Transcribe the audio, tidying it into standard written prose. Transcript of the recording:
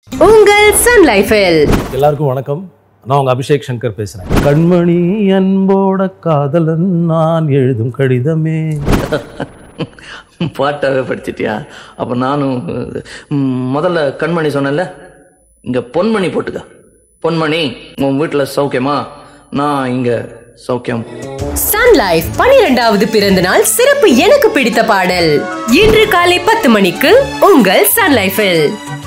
உங்கள் SunLife. எல்லாருக்கும் வணக்கம். நான் உங்க அபிஷேக் சங்கர் பேசுறேன். கண்மணி அன்போட காதலன் நான் எழுதும் கடிதமே. பாட்டாவே படிச்சிட்டியா? அப்ப நானும் முதல்ல கண்மணி சொன்னேன்ல, இங்க பொன்மணி போட்டுக்க. பொன்மணி, உன் வீட்டுல சௌக்கியமா? நான் இங்க சௌக்கியம். SunLife 12வது பிறந்த நாள் சிறப்பு எனக்கு பிடித்த பாடல் இன்று காலை 10 மணிக்கு உங்கள் SunLife.